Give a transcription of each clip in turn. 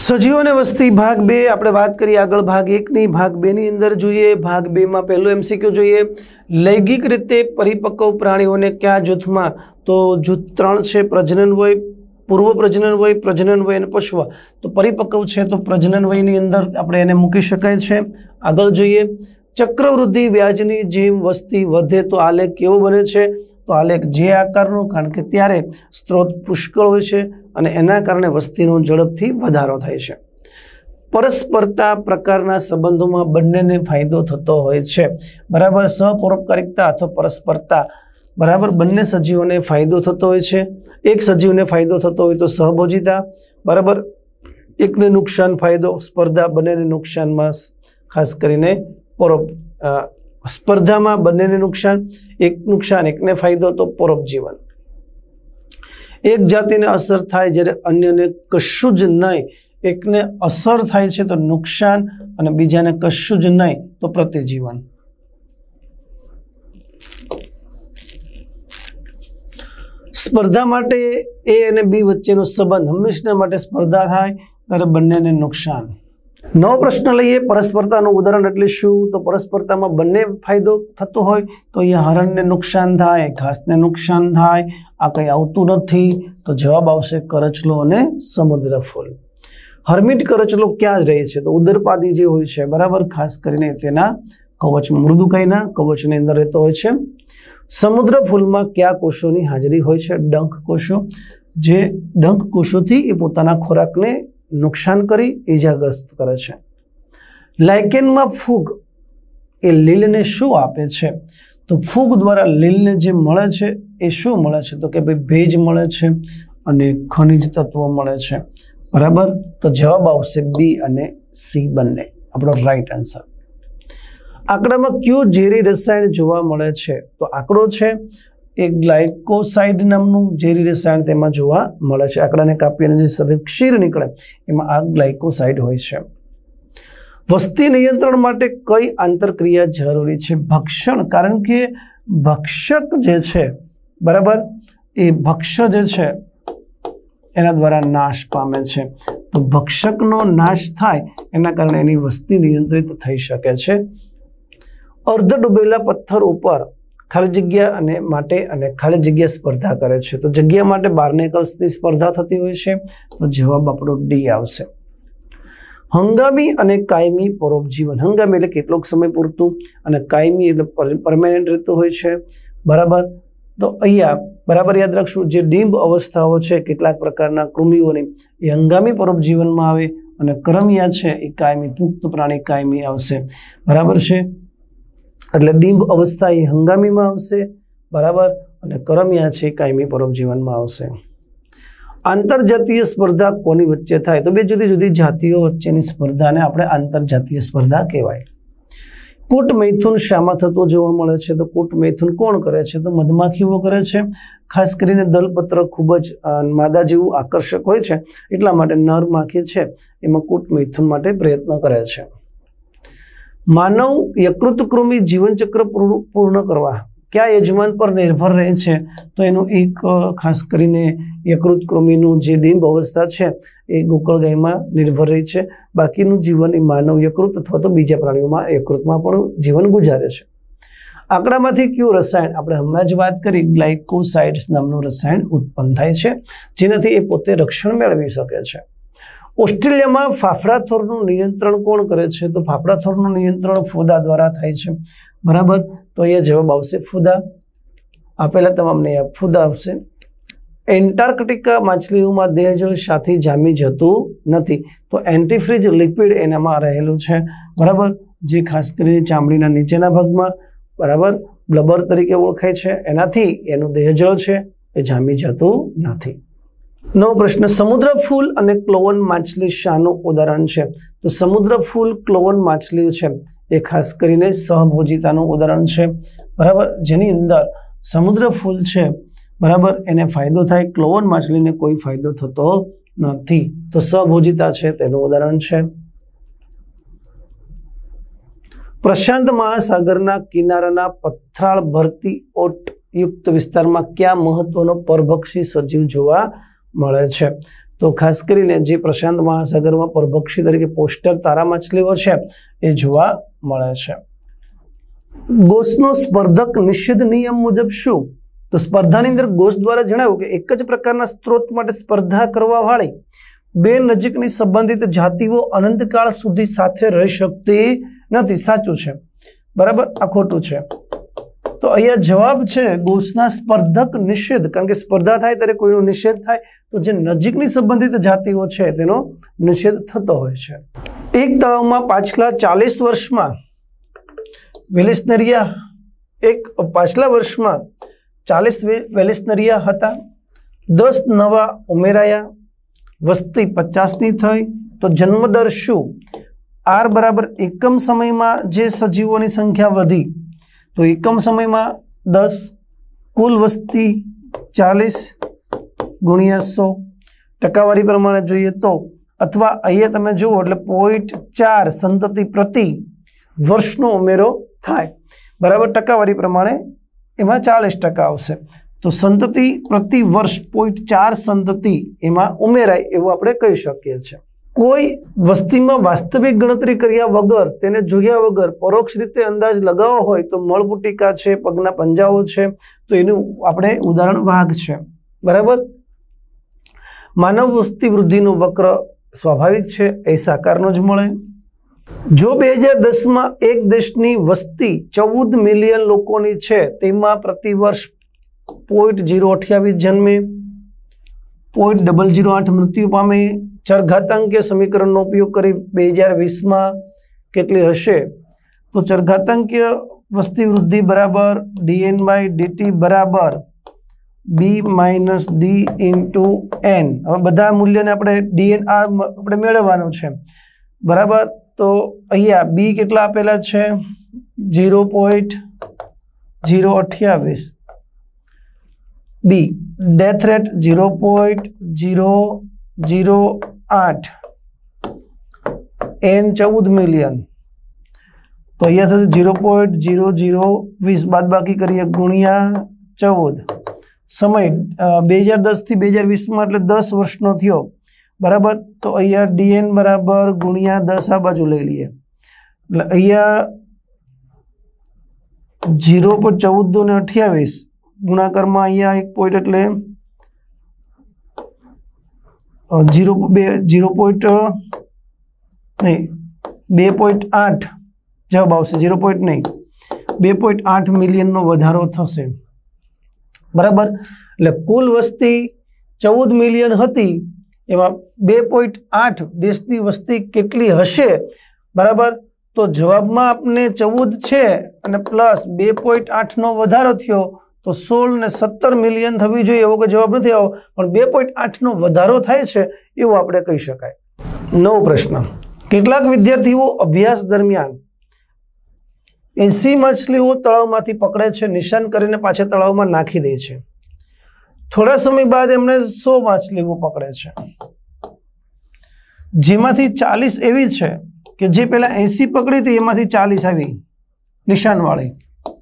सजीवों ने वस्ती भाग 2 આપણે વાત કરી આગળ ભાગ 1 ની ભાગ 2 ની અંદર જોઈએ ભાગ 2 માં પહેલો એમસીક્યુ જોઈએ લૈંગિક રીતે પરિપક્વ પ્રાણીઓને કયા જૂથમાં તો જૂથ 3 છે પ્રજનન વય પૂર્વ પ્રજનન વય અને પશ્વ તો પરિપક્વ છે તો પ્રજનન વયની અંદર આપણે એને મૂકી શકાય છે આગળ જોઈએ ચક્રવૃદ્ધિ વ્યાજની જેમ વસ્તી વધે તો આલેખ કેવો બને છે तो आलेख जे आकारनो कारण के त्यारे स्त्रोत पुष्कळ होय छे अने एना कारणे वस्तीनो झड़पथी वधारो थाय छे। परस्परता प्रकारना संबंधोमां बंनेने फायदो थतो होय छे बराबर। सहपरोपकारिता अथवा परस्परता बराबर बंने सजीवोने फायदो थतो होय छे। एक सजीवने फायदो थतो होय तो सहभोजिता बराबर। एकने नुकसान फायदो स्पर्धा बंनेने नुकसानमां खास करीने स्पर्धा में बने नुकसान एकने फायदो तो परोपजीवन। एक जाति ने असर थाय ज्यारे अन्य ने कशुं ज नहीं एकने असर थाय छे तो नुकसान अने बीजाने कशुं ज नहीं तो प्रतिजीवन। स्पर्धा माटे ए अने बी वच्चेनो संबंध हमेशा माटे स्पर्धा थाय त्यारे बंनेने नुकसान। नवो प्रश्न लईए परस्परतानुं उदाहरण एटले शुं तो परस्परतामां बंने फायदो थतो होय तो अहींया हरणने नुकसान थाय घासने नुकसान थाय आ कंई आवतुं नथी तो जवाब आवशे करचलो अने समुद्रफूल। हर्मिट करचलो क्या रहे छे तो उदरपादी जे होय छे बराबर खास करीने तेना कवच मृदुकायना कवचनी अंदर रहेतो होय छे। समुद्रफूलमां क्या कोषोनी हाजरी होय छे डंख कोषो जे डंख कोषोथी ए पोताना खोराकने नुकसान करी इजाग्रस्त करे छे। लाइकेन में फूग ए लील ने शुं आपे छे तो फूग द्वारा लील ने जे मळे छे ए शुं मळे छे तो के भाई भेज मळे छे अने खनिज तत्वो मळे छे बराबर। तो जवाब आवशे बी अने सी बंने आपणो राइट आंसर। आंकड़ामां क्यू झेरी रसायण जोवा मळे छे तो आंकड़ो छे एक ग्लाइकोसाइड नामनुं झेरी रसायण तेमां जोवा मळे छे। आंकड़ाने कापी अने जे सफेद क्षीर निकळे एमां आ ग्लाइकोसाइड होय छे। वस्ती नियंत्रण माटे कई आंतरक्रिया जरूरी छे भक्षण कारण के भक्षक जे छे बराबर ए भक्ष्य जे छे एना द्वारा नाश पामे छे तो भक्षकनो नाश थाय एना कारणे एनी वस्ती नियंत्रित थई शके छे। अर्ध डूबेला पत्थर उपर खाली जग्या अने माटे अने खाली जग्या स्पर्धा करे छे तो जग्या माटे बार्नेकल्सनी स्पर्धा थती होय छे तो जवाब आपणो डी आवशे। हंगामी अने कायमी परोपजीवन हंगामी एटले केटलोक समय पूरतुं अने कायमी एटले परमानेंट रहेतो होय छे बराबर। तो अहींया बराबर याद राखशुं जे डिंब अवस्थाओ छे केटलाक प्रकारना कृमिओनी ए हंगामी परोपजीवनमां आवे अने करमिया छे ए कायमी पुख्त प्राणी कायमी आवशे बराबर छे। એટલે ડીંબ અવસ્થા એ હંગામીમાં આવશે બરાબર અને કરમિયા છે કાયમી પરોપજીવનમાં આવશે। આંતરજાતીય સ્પર્ધા કોની વચ્ચે થાય તો બે જુદી જુદી જાતિઓ વચ્ચેની સ્પર્ધાને આપણે આંતરજાતીય સ્પર્ધા કહેવાય। કૂટ મૈથુન શામાં થતો જોવા મળે છે તો કૂટ મૈથુન કોણ કરે છે તો મધમાખીઓ કરે છે। ખાસ કરીને દલપત્ર ખૂબ જ માદા જેવું આકર્ષક હોય છે એટલા માટે નર માખી છે એમાં કૂટ મૈથુન માટે પ્રયત્ન કરે છે। मानव यकृत कृमि जीवन चक्र पूर्ण करवा क्या यजमान पर निर्भर रहे छे तो एनु एक खास करीने यकृत कृमिनु जे डिंब अवस्था छे ए गोकळगायमां निर्भर रही छे बाकीनु जीवन ए मानव यकृत अथवा तो बीजा प्राणीओमां यकृतमां पण जीवन गुजारे छे। आंकड़ामांथी क्यू रसायण आपणे हमणां ज वात करी ग्लाइकोसाइड्स नामनुं रसायण उत्पन्न थाय छे जेनाथी ए पोते रक्षण मेळवी शके छे। ऑस्ट्रेलिया में फाफड़ाथोरનું नियंत्रण कोण करे छे तो फाफड़ाथोरનું नियंत्रण फूदा द्वारा थाय छे बराबर। तो ये जवाब आवशे फूदा आपेला तमामने फूदा आवशे। एंटार्कटिका माछलीओमां देहजल साथी जामी जतुं नथी तो एंटीफ्रीज लिक्विड एनामां रहेलुं छे बराबर जे खास करीने चामड़ीना नीचेना भागमां बराबर ब्लबर तरीके ओळखाय छे एनाथी एनुं देहजल छे ए जामी जतुं नथी। नवो प्रश्न समुद्रफूल अने क्लोवन माछली शानुं उदाहरण छे तो समुद्रफूल क्लोवन माछली छे ए खास करीने सहभोजितानुं उदाहरण छे बराबर जेनी अंदर समुद्रफूल छे बराबर एने फायदो थाय क्लोवन माछलीने कोई फायदो थतो नथी तो सहभोजिता छे तेनुं उदाहरण छे। प्रशांत महासागरना किनाराना पथराळ भरती ओट युक्त विस्तारमां क्या महत्वनो परभक्षी सजीव जोवा મળે છે તો ખાસ કરીને જે પ્રશાંત મહાસાગરમાં પરભક્ષી તરીકે પોસ્ટર તારા માછલીઓ છે એ જોવા મળે છે. ગોસનો સ્પર્ધક નિષેધ નિયમ મુજબ શું? તો સ્પર્ધાની અંદર ગોસ દ્વારા જણાવ્યું કે એક જ પ્રકારના સ્ત્રોત માટે સ્પર્ધા કરવા વાળી બે નજીકની સંબંધિત જાતિઓ અનંતકાળ સુધી સાથે રહી શકતી નથી. સાચું છે, બરાબર. આ ખોટું છે. તો અહીંયા જવાબ છે ગોસના સ્પર્ધક નિષેધ, કારણ કે સ્પર્ધા થાય ત્યારે કોઈનો નિષેધ થાય તો જે નજીકની સંબંધિત જાતિઓ છે તેનો નિષેધ થતો હોય છે. એક તળાવમાં પાછલા 40 વર્ષમાં પાછલા વર્ષમાં 40 વેલેસ્નરિયા હતા, 10 નવા ઉમેરાયા, વસ્તી 50ની થઈ, તો જન્મદર શું? R બરાબર એકમ સમયમાં જે સજીવોની સંખ્યા વધી તો એકમ સમયમાં 10, કુલ વસ્તી 40 ગુણ્યા 100, ટકાવારી પ્રમાણે જોઈએ તો, અથવા અહીંયા તમે જુઓ એટલે 0.4 સંતતિ પ્રતિ વર્ષનો ઉમેરો થાય, બરાબર. ટકાવારી પ્રમાણે એમાં 40% આવશે. તો સંતતિ પ્રતિ વર્ષ 0.4 સંતતિ એમાં ઉમેરાય એવું આપણે કહી શકીએ છીએ. કોઈ વસ્તીમાં વાસ્તવિક ગણતરી કર્યા વગર, તેને જોયા વગર પરોક્ષ રીતે અંદાજ લગાવવો હોય તો મળપુટિકા છે, પગના પંજાઓ છે, તો એનું આપણે ઉદાહરણ વાઘ છે, બરાબર. માનવ વસ્તી વૃદ્ધિનો વક્ર સ્વાભાવિક છે, એ સાકારનો જ મળે. જો 2010માં એક દેશની વસ્તી 14 મિલિયન લોકોની છે, તેમાં પ્રતિ વર્ષ 0.028 જન્મે, 0.008 મૃત્યુ પામે, ચરઘાતાંકીય સમીકરણનો ઉપયોગ કરી 2020માં કેટલી હશે? તો ચરઘાતાંકીય વસ્તી વૃદ્ધિ બરાબર dn/dt બરાબર b - d × n. હવે બધા મૂલ્યને આપણે dn આપણે મેળવવાનું છે, બરાબર. તો અહીંયા b કેટલા આપેલા છે? 0.028, b death rate 0.008, n 14 million, તો અહીંયા થશે 0.0020 બાદબાકી કરીએ ગુણ્યા 14, સમય 2010 થી 2020માં એટલે 10 વર્ષનો થયો, બરાબર. તો અહીંયા dn બરાબર ગુણ્યા 10 આ બાજુ લઈ લઈએ એટલે અહીંયા 0.1428 ગુણાકારમાં અહીંયા એક પોઈન્ટ એટલે 2.8 જવાબ આવશે. 2.8 મિલિયનનો વધારો થશે, બરાબર. એટલે કુલ વસ્તી 14 મિલિયન હતી, એમાં 2.8 દેશની વસ્તી કેટલી હશે, બરાબર. તો જવાબમાં આપણે 14 છે અને પ્લસ 2.8નો વધારો થયો તો 16 ને 17 મિલિયન થવી જોઈએ એવો કોઈ જવાબ નથી આવ્યો, પણ 2.8નો વધારો થાય છે એવું આપણે કહી શકાય. નવો પ્રશ્ન. કેટલાક વિદ્યાર્થીઓ અભ્યાસ દરમિયાન 80 માછલીઓ તળાવમાંથી પકડે છે, નિશાન કરીને પાછા તળાવમાં નાખી દે છે. થોડા સમય બાદ એમણે 100 માછલીઓ પકડે છે, જેમાંથી 40 એવી છે કે જે પહેલા 80 પકડી હતી એમાંથી 40 આવી નિશાનવાળી,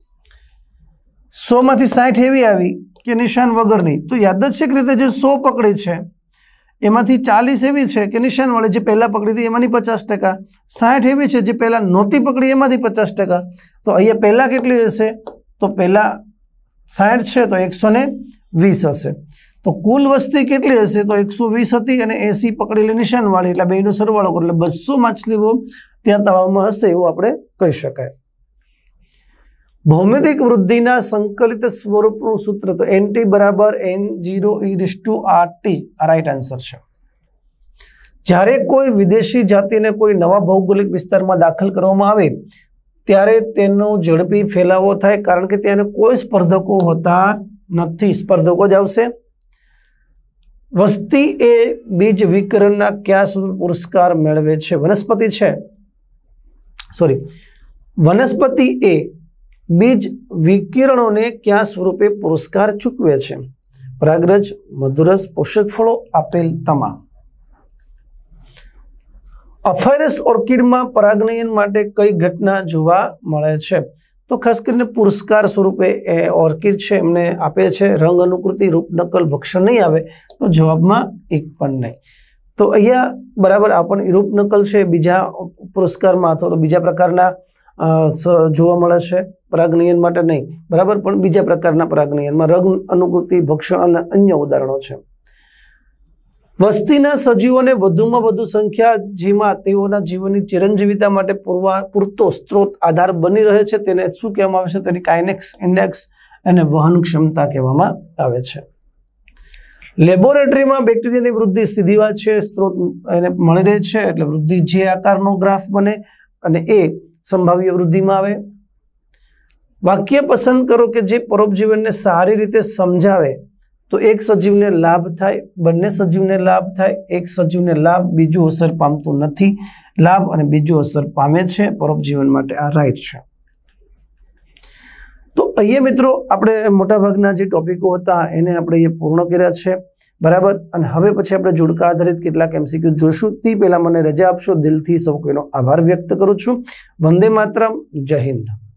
100 માંથી 60 એવી આવી કે નિશાન વગરની. તો યાદચ્છિક રીતે જે 100 પકડી છે એમાંથી 40 એવી છે કે નિશાનવાળી, જે પહેલા પકડી હતી એમાંની 50%, 60 એવી છે જે પહેલા નહોતી પકડી એમાંથી 50%. તો અહીંયા પહેલા કેટલી હશે? તો પહેલા 60 છે તો 120 હશે. તો કુલ વસ્તી કેટલી હશે? તો 120 હતી અને 80 પકડેલી નિશાનવાળી, એટલે બેનો સરવાળો કરો એટલે 200 માછલીઓ ત્યાં તળાવમાં હશે એવું આપણે કહી શકાય. ભૌમિતિક વૃદ્ધિના સંકલિત સ્વરૂપનું સૂત્ર તો nt બરાબર n0e⁻ આ રાઈટ આન્સર છે. જ્યારે કોઈ વિદેશી જાતિને કોઈ નવા ભૌગોલિક વિસ્તારમાં દાખલ કરવામાં આવે ત્યારે તેનો ઝડપી ફેલાવો થાય, કારણ કે ત્યાં કોઈ સ્પર્ધકો હોતા નથી, સ્પર્ધકો જ આવશે. વસ્તી એ બીજ વિકરણના કયા સ્વરૂપે પુરસ્કાર મેળવે છે? વનસ્પતિ એ બીજ વિકિરણોને કયા સ્વરૂપે પુરસ્કાર ચૂકવે છે? પરાગરજ, મધુરસ, પોષક ફળો, આપેલ તમામ. અફાયરસ ઓર્કિડમાં પરાગનયન માટે કઈ ઘટના જોવા મળે છે? તો ખાસ કરીને પુરસ્કાર સ્વરૂપે ઓર્કિડ છે એમને આપે છે. રંગ અનુકૃતિ, રૂપ નકલ, ભક્ષણ નહીં આવે તો જવાબમાં એક પણ નહીં. તો અહીંયા બરાબર આપણને રૂપ નકલ છે બીજા પુરસ્કારમાં અથવા તો બીજા પ્રકારના જોવા મળે છે, પરાગનયન માટે નહીં, બરાબર, પણ બીજા પ્રકારના પરાગનયનમાં રંગ અનુકૃતિ, ભક્ષણ અને અન્ય ઉદાહરણો છે. વસ્તીના સજીવોને વધુમાં વધુ સંખ્યા જેમાં તેઓના જીવનની ચિરંજીવિતા માટે પૂરતો સ્ત્રોત આધાર બની રહે છે તેને શું કહેવામાં આવે છે? તેની કાઇનેક્સ ઇન્ડેક્સ અને વહન ક્ષમતા કહેવામાં આવે છે. લેબોરેટરીમાં બેક્ટેરિયાની વૃદ્ધિ સીધી વાત છે, સ્ત્રોત એને મળી રહે છે એટલે વૃદ્ધિ જે આકારનો ગ્રાફ બને અને એ સંભાવ્ય વૃદ્ધિમાં આવે. વાક્ય પસંદ કરો કે જે પરોપજીવનને સારી રીતે સમજાવે. તો એક સજીવને લાભ થાય, બંને સજીવને લાભ થાય, એક સજીવને લાભ, બીજું અસર પામતું નથી, લાભ અને બીજું અસર પામે છે પરોપજીવન માટે. આ રાઈટ છે. તો અહીંયા મિત્રો આપણે મોટાભાગના જે ટોપિકો હતા એને આપણે એ પૂર્ણ કર્યા છે, બરાબર. અને હવે પછી આપણે જોડકા આધારિત કેટલાક MCQ જોશું. તે પહેલા મને રજા આપશો. દિલથી સૌ કોઈનો આભાર વ્યક્ત કરું છું. વંદે માતરમ. જય હિન્દ.